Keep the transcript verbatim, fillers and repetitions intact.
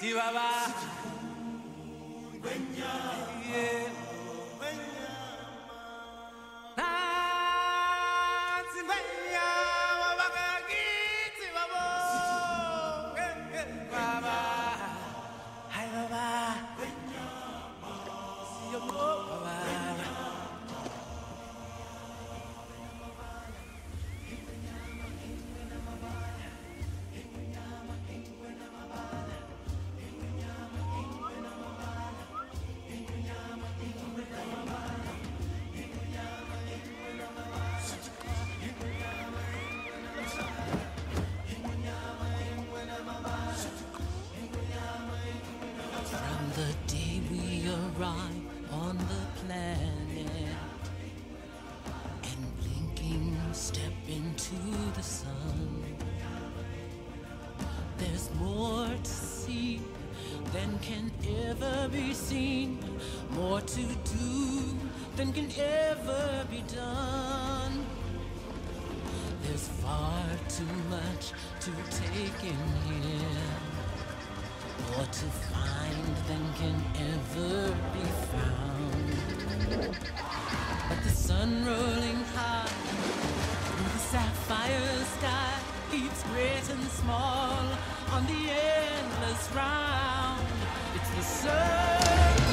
From the day we arrive on the planet and blinking step into the sun, there's more to see than can ever be seen, more to do than can ever be done. There's far too much to take in here, more to find than can ever be found. But the sun rolling high through the sapphire sky keeps great and small on the endless round. It's the sun.